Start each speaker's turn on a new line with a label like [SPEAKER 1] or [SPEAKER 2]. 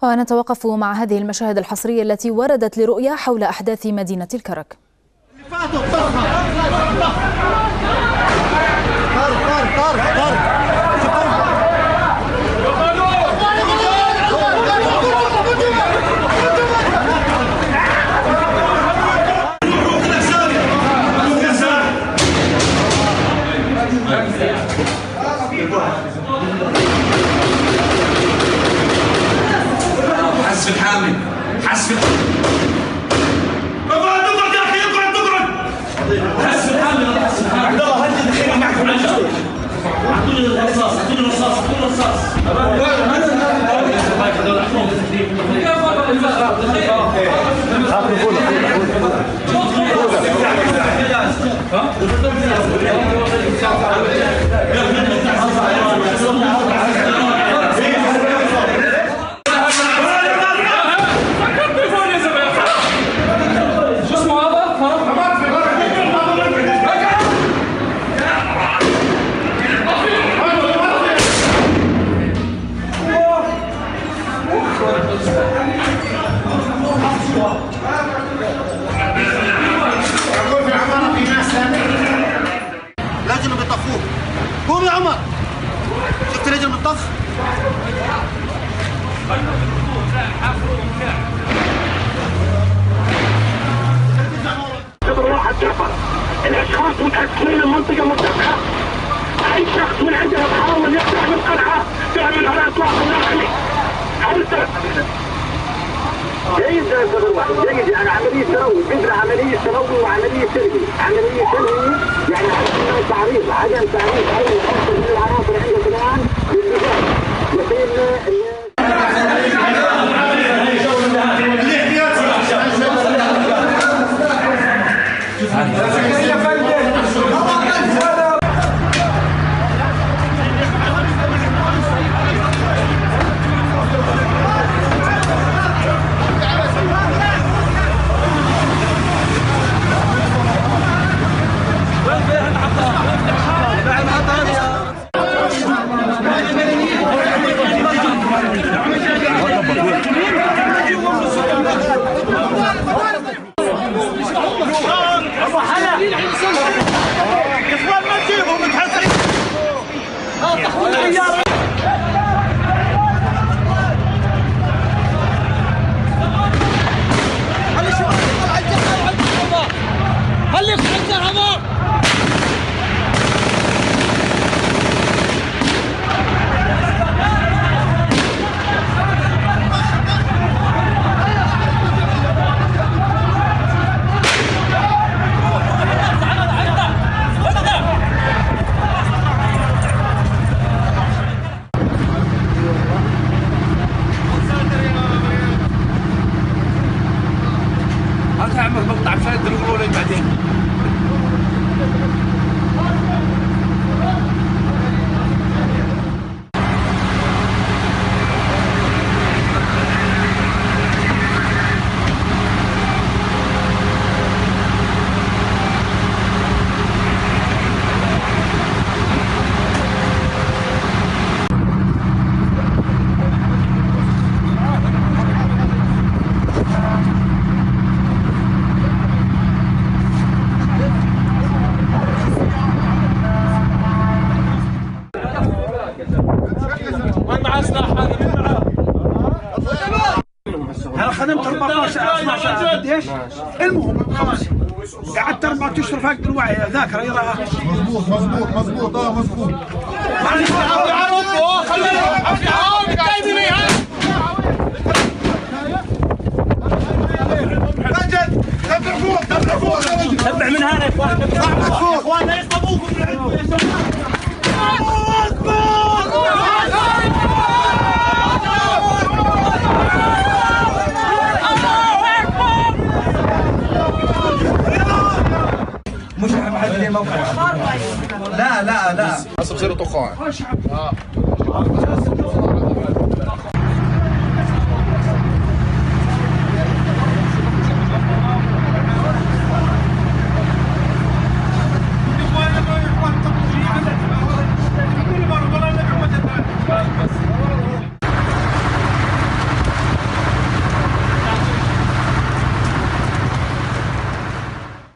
[SPEAKER 1] ونتوقف مع هذه المشاهد الحصرية التي وردت لرؤية حول أحداث مدينة الكرك.
[SPEAKER 2] حسب الحامل حسب اقعد يا اخي اقعد حسب الحامل عبد الله هدي الخيمه معكم اعطوني الرصاص اعطوني الرصاص
[SPEAKER 3] لازم بيطخوه. قوم يا عمر. شفت رجل بالطخ؟
[SPEAKER 4] واحد جعفر الاشخاص متأكدين المنطقة مرتفعة. اي شخص من عندنا بحاول يطلع من القلعة تعمل على اطلاق داخلي. جيد يا استاذ الواحد جيد، يعني عملية تروي مثل عملية تروي وعملية سلبي، عملية سلبي يعني عدم تعريف اي عنصر من العناصر عندنا الان بالدفاع.
[SPEAKER 2] تعمل مقطع مشان تقولوا لي بعدين.
[SPEAKER 5] انا خدمت 14 قديش؟ المهم خلاص قعدت 4 اشهر فاقد الوعي ذاكره يراها.
[SPEAKER 3] مظبوط مظبوط.
[SPEAKER 5] معلش
[SPEAKER 4] تبع من هنا يا اخوان، يا اخوان لا يصطبوكم من عندكم. الله اكبر
[SPEAKER 5] مش محددين موقع.
[SPEAKER 3] لا
[SPEAKER 6] هسه بصير طخان